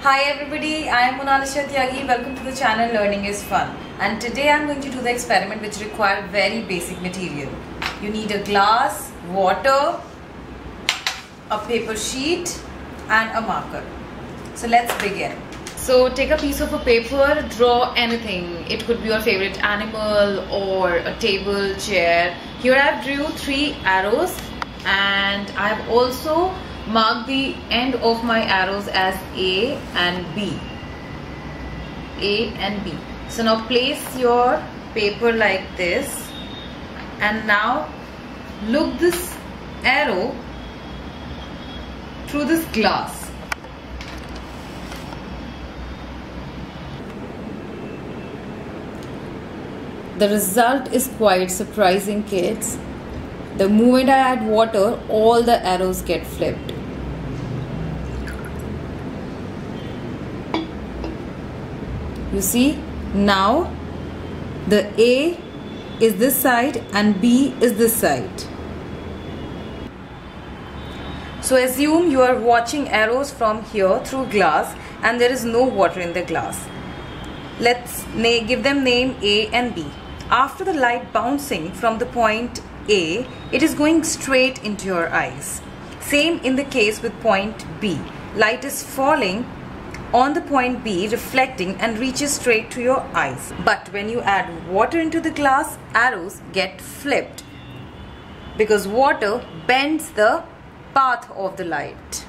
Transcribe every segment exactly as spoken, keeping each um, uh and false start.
Hi everybody, I am Monalisha Tyagi. Welcome to the channel Learning is Fun. And today I am going to do the experiment which requires very basic material. You need a glass, water, a paper sheet and a marker. So let's begin. So take a piece of a paper, draw anything. It could be your favorite animal or a table, chair. Here I have drew three arrows and I have also mark the end of my arrows as A and B. A and B. So now place your paper like this and now look this arrow through this glass. The result is quite surprising, kids. The moment I add water, all the arrows get flipped. You see, now the A is this side and B is this side. So assume you are watching arrows from here through glass and there is no water in the glass. Let's give them name A and B. After the light bouncing from the point A, it is going straight into your eyes. Same in the case with point B. Light is falling on the point B, reflecting and reaches straight to your eyes. But when you add water into the glass, arrows get flipped because water bends the path of the light.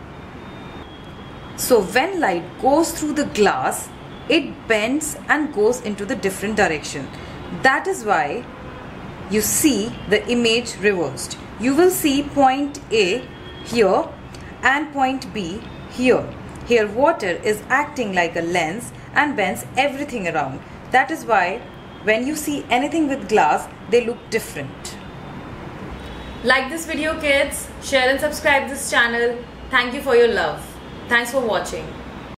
So when light goes through the glass, it bends and goes into the different direction. That is why you see the image reversed. You will see point A here and point B here. Here water is acting like a lens and bends everything around. That is why when you see anything with glass, they look different. Like this video, kids. Share and subscribe this channel. Thank you for your love. Thanks for watching.